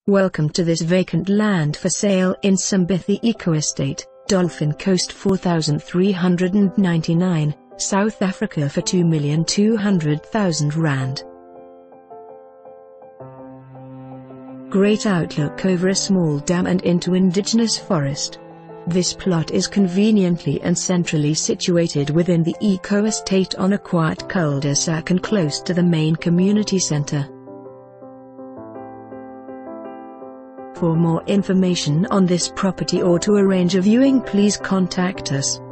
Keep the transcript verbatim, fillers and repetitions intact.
Welcome to this vacant land for sale in Simbithi Eco Estate, Dolphin Coast four thousand three hundred ninety-nine, South Africa for two million two hundred thousand rand. Great outlook over a small dam and into indigenous forest. This plot is conveniently and centrally situated within the eco estate on a quiet cul-de-sac and close to the main community centre. For more information on this property or to arrange a viewing, please contact us.